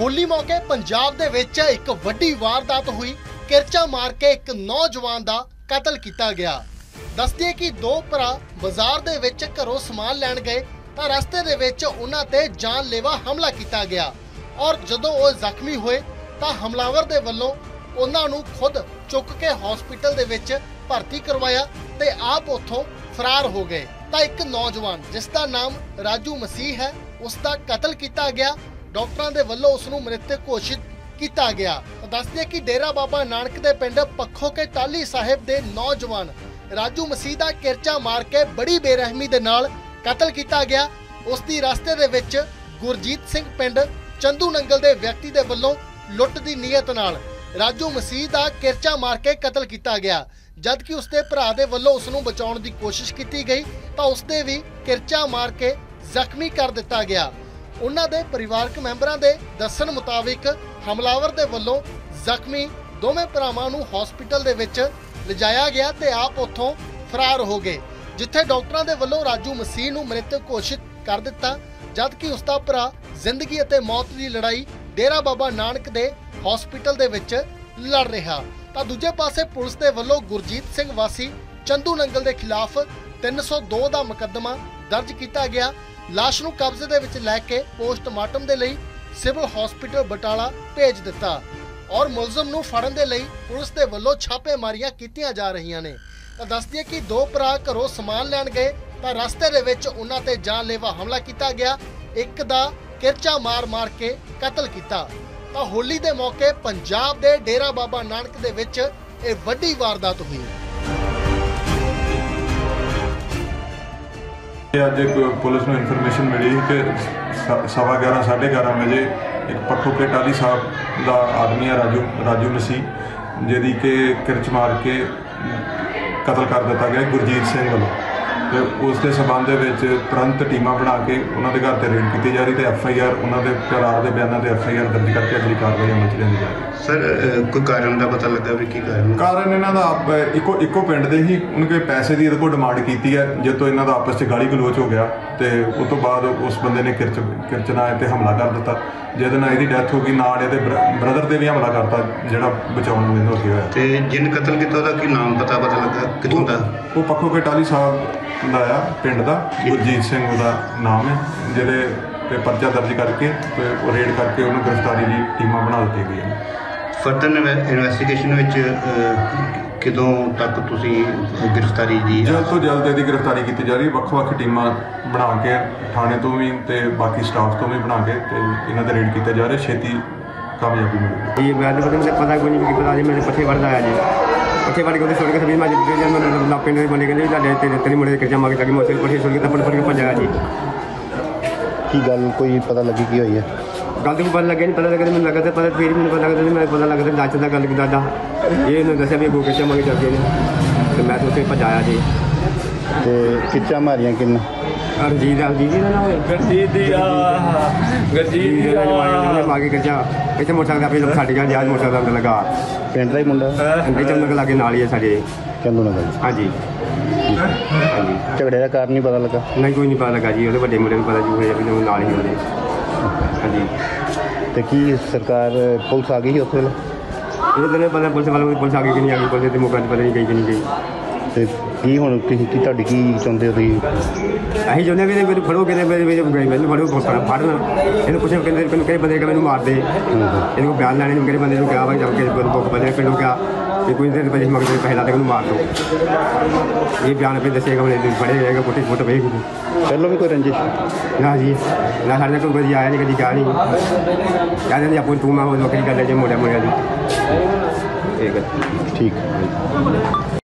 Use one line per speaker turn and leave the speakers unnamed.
होली मौके पंजाब दे विच एक वड्डी वारदात हुई। किरचा मार के एक नौजवान दा कतल किया गया। दसदे कि दो भरा बाजार दे विच घरों समान लैण गए तां रस्ते दे विच उन्हां ते जानलेवा हमला किया गया और जदों वो जख्मी हुए तां हमलावर दे वल्लों उन्हां नूं खुद चुक के हॉस्पिटल दे विच भर्ती करवाया ते आप उत्थों फरार हो गए। तां एक नौजवान जिसका नाम राजू मसीह है उसका कतल किया गया। डॉक्टरां दे वल्लों उसनूं मृतक घोषित किया गया। दसदे कि डेरा बाबा नानक दे पिंड पखो के टाली साहिब दे नौजवान राजू मसीह दा किरचा मार के बड़ी बेरहमी दे नाल कतल किया गया। उसदी रास्ते दे विच गुरजीत सिंह पिंड चंदू नंगल दे व्यक्ति दे वल्लों लुੱਟ दी नीयत नाल राजू मसीह दा किरचा मार के कतल किया गया। जबकि उसके भरा दे वल्लों उसनूं बचाउण दी कोशिश की गई तां उसदे भी किरचा मार के जख्मी कर दिता गया। उन्हां दे परिवारक मैंबरां दे दस्सण मुताबिक हमलावर दे वल्लों जख्मी दोवें भरावां नूं हॉस्पिटल दे विच लिजाया गया ते आप उत्थों फरार हो गए, जिथे डॉक्टरां दे वल्लों राजू मसीह नूं मृतक घोषित कर दिता। जबकि उसका भरा जिंदगी अते मौत की लड़ाई डेरा बाबा नानक दे हॉस्पिटल दे विच लड़ रहा। तां दूजे पासे पुलिस दे वल्लों गुरजीत सिंह वासी चंदू नंगल दे खिलाफ 302 दा मुकदमा दर्ज किया गया। लाश नूं कब्जे दे विच लैके पोस्टमार्टम दे लई सिविल हॉस्पिटल बटाला भेज दिता और मुलजम नूं फड़न दे लई पुलिस दे वल्लों छापेमारियां कीतियां जा रहीआं ने। तां दसदे कि दो भरा घरों समान लैण गए तां रस्ते दे विच उन्हां ते जानलेवा हमला किया गया। एक दा किरचा मार मार के कतल किया। तां होली दे मौके पंजाब दे डेरा बाबा नानक दे विच इह वड्डी वारदात हुई।
अज एक पुलिस में इन्फॉर्मेशन मिली कि 11:15 साढ़े 11 बजे एक पखो के टाली साहब का आदमी है राजू मसीह जिहदी के किरच मार के कतल कर दिता गया गुरजीत सिंह वालों। तो उसके संबंध में तुरंत टीमां बना के उन्होंने घर से रेड की जा रही है। FIR उन्होंने करार के बयानों से FIR दर्ज करके अगली कार्रवाई अमल च लियाई जा रही है।
सर कोई कारण का पता लगा भी की कारण
इन्हों का इको पिंड के ही उनके पैसे की इहदे डिमांड की है, जितों इन्हों का आपस में गाली गलोच हो गया तो उस तो बाद उस बंदे ने किरचना ते हमला कर दिता जिहदे नाल इहदी डैथ हो गई। नाल इहदे ब्रदर से भी हमला करता जिहड़ा बचाउण नूं इहनूं अगे होया।
ते जिन कतल किया उहदा की नाम पता लगा कित्थों दा?
वो पखो के टाली साहब ਦਾ ਆ ਪਿੰਡ ਦਾ ਗੁਰਜੀਤ ਸਿੰਘ ਉਹਦਾ ਨਾਮ ਹੈ, ਜਿਹੜੇ ਤੇ ਪਰਚਾ ਦਰਜ ਕਰਕੇ ਤੇ ਉਹ ਰੇਡ ਕਰਕੇ ਉਹਨੂੰ ਗ੍ਰਿਫਤਾਰੀ ਲਈ ਟੀਮਾਂ ਬਣਾ ਦਿੱਤੀ ਗਈਆਂ।
ਫਰਦਰ ਇਨਵੈਸਟੀਗੇਸ਼ਨ ਵਿੱਚ ਕਦੋਂ ਤੱਕ ਤੁਸੀਂ ਗ੍ਰਿਫਤਾਰੀ ਦੀ
ਜਲਦ ਤੋਂ ਜਲਦ ਇਹਦੀ ਗ੍ਰਿਫਤਾਰੀ ਕੀਤੀ ਜਾ ਰਹੀ ਹੈ। ਵੱਖ-ਵੱਖ ਟੀਮਾਂ ਬਣਾ ਕੇ ਥਾਣੇ ਤੋਂ ਵੀ ਤੇ ਬਾਕੀ ਸਟਾਫ ਤੋਂ ਵੀ ਬਣਾ ਕੇ ਤੇ ਇਹਨਾਂ ਤੇ ਰੇਡ ਕੀਤਾ ਜਾ ਰਿਹਾ। ਛੇਤੀ ਕਾਮਯਾਬੀ ਮਿਲੇਗੀ।
ਇਹ ਬਾਅਦ ਵਿੱਚ ਪਤਾ ਕੋਈ ਨਹੀਂ ਕਿ ਪਤਾ ਜੀ ਮੇਰੇ ਪੱਠੇ ਵੜਦਾ ਆ ਜੀ पठे पढ़ के छोड़ के सभी मैं पिंड में बने गए तेरी मुड़े किरचा मार के लगी मोटर पठे छोड़ के तपड़ पड़ के भजाया जी
की गल कोई पता लगी की हुई है?
गल तो पता लगे नहीं, पता लगे मैंने लगा पता फिर मैंने पता लगा मैं पता लगा दाच का गल दादा ये दसिया भी किरचा मार के चल गए तो मैं तो उसे भजाया जी।
तो किरचा मारिया कि
रंजीत मार के किरचा इतने मोटरसाइकिल अपने साढ़े घर जहाज मोटरसाइकिल लगा
पिंड का ही मुंडा
चंदू लागे नाल ही है साढ़े
चंदू नगर।
हाँ जी हाँ जी।
झगड़े का कारण नहीं पता लगा?
नहीं कोई नहीं पता लगा जी, वो बड़े मुंडे पता जी हुए नाल ही होने। हाँ जी।
तो की सरकार पुलिस आ गई उस वेले?
ये तो नहीं पता पुलिस वालों की, पुलिस आ गई कि नहीं आ गई, पुलिस के मौके पता नहीं गई कि नहीं गई।
तो की हुण की तुहाडी की चाहुंदे हो तुसीं?
असीं चाहुंदे भी मैनूं फड़ो कहते मैनूं फड़ो फड़ना इन्हूं कुछ कहते कई बंदे मैनूं मार दे इन्हूं बयान लैणे किहड़े बंदे नूं कहा भाई जब के बंदे पिंडों क्या ये कोई देर पैसे मंगते पैसे लाते मैनूं मार दो ये बयान पे दसेगा मैंने बड़े जाएगा फोटो फोटो भेज
पहलों भी कोई रंजिश
ना जी ना साढ़े कोई कभी आया नहीं कभी क्या नहीं कहते आपको तू मैं नौकरी कर ले जो मुड़िया मुड़िया की ठीक है।
ठीक।